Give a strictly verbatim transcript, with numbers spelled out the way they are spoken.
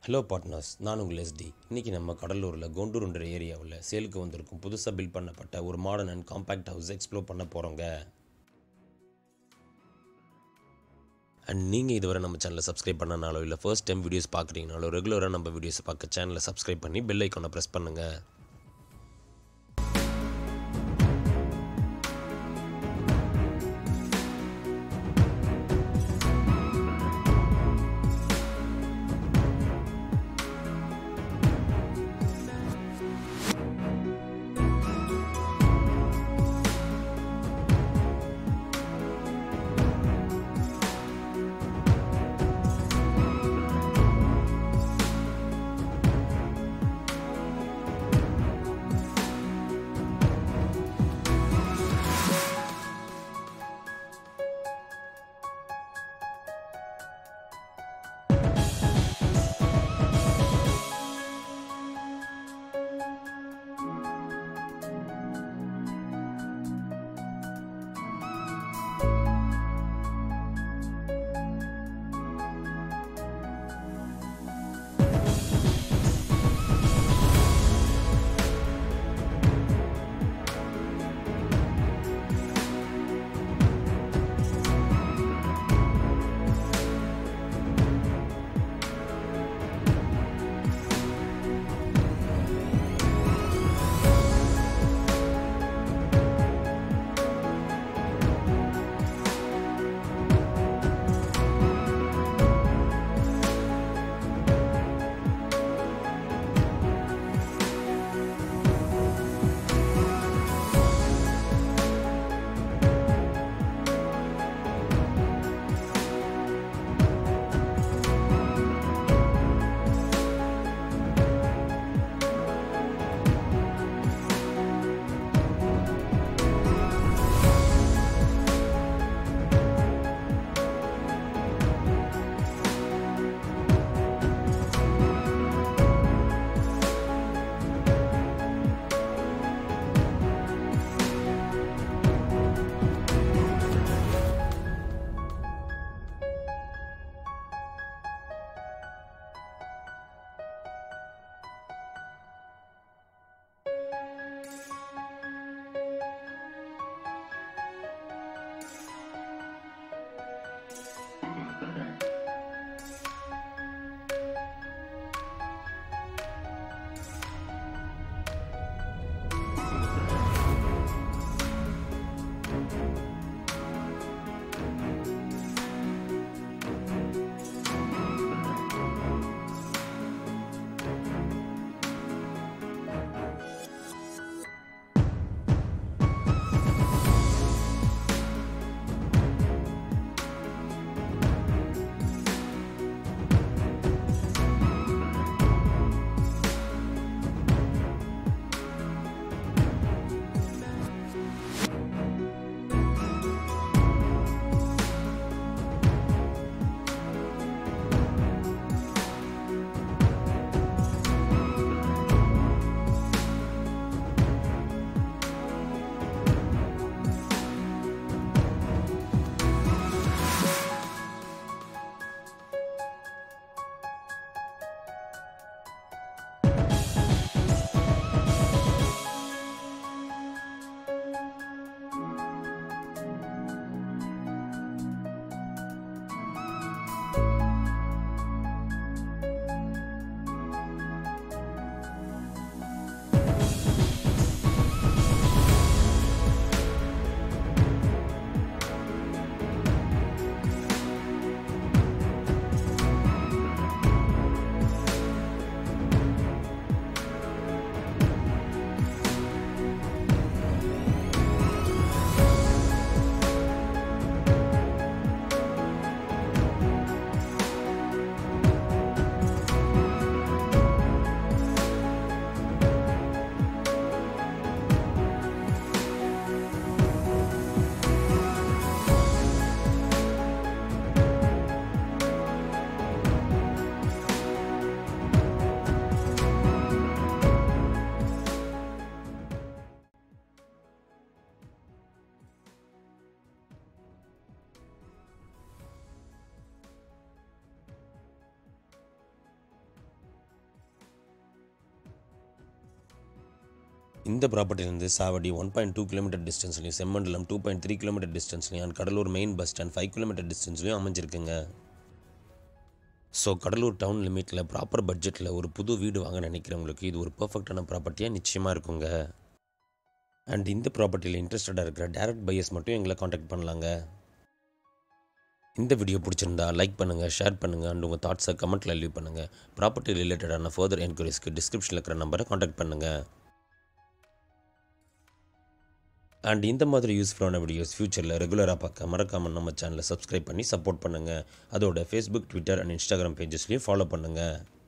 Hello partners, நான் உங்கள் ST. இன்றைக்கி நம்ம கடலூரில் கொண்டூருன்ற ஏரியாவில் சேலுக்கு வந்திருக்கும் புதுசாக பில்ட் பண்ணப்பட்ட ஒரு modern and compact house explore பண்ண போகிறோங்க. அண்ட் நீங்கள் இதுவரை நம்ம சேனலை சப்ஸ்கிரைப் பண்ணனாலோ இல்லை ஃபர்ஸ்ட் டைம் வீடியோஸ் பார்க்குறீங்கனாலோ ரெகுலராக நம்ம வீடியோஸை பார்க்க சேனலை சப்ஸ்கிரைப் பண்ணி பெல் ஐக்கானை ப்ரெஸ் பண்ணுங்கள். இந்த ப்ராப்பர்ட்டிலேருந்து Chavadi one point two kilometre டிஸ்டன்ஸ்லையும் Semmandalam two point three kilometre டிஸ்டன்ஸ்லையும் and Cuddalore main bus stand five kilometre டிஸ்டன்ஸ்லையும் அமைஞ்சிருக்குங்க. ஸோ கடலூர் டவுன் லிமிட்டில் ப்ராப்பர் பட்ஜெட்டில் ஒரு புது வீடு வாங்க நினைக்கிறவங்களுக்கு இது ஒரு பர்ஃபெக்டான ப்ராப்பர்ட்டியாக நிச்சயமாக இருக்குங்க. அண்ட் இந்த ப்ராப்பர்ட்டியில் இன்ட்ரெஸ்டடாக இருக்கிற டேரக்ட் பையர்ஸ் மட்டும் எங்களை காண்டாக்ட் பண்ணலாங்க. இந்த வீடியோ பிடிச்சிருந்தா லைக் பண்ணுங்கள், ஷேர் பண்ணுங்கள் அண்ட் உங்கள் தாட்ஸை கமெண்ட்டில் லீவ் பண்ணுங்கள். ப்ராப்பர்ட்டி ரிலேட்டடான ஃபர்தர் என்கொயரிஸ்க்கு டிஸ்கிரிப்ஷனில் இருக்கிற நம்பரை காண்டாக்ட் பண்ணுங்கள். அண்ட் இந்த மாதிரி யூஸ்ஃபுல்லான வீடியோஸ் ஃப்யூச்சரில் ரெகுலராக பார்க்க மறக்காமல் நம்ம சேனலை சப்ஸ்கிரைப் பண்ணி சப்போர்ட் பண்ணுங்கள். அதோட ஃபேஸ்புக், ட்விட்டர் அண்ட் இன்ஸ்டாகிராம் பேஜஸ்லையும் ஃபாலோ பண்ணுங்கள்.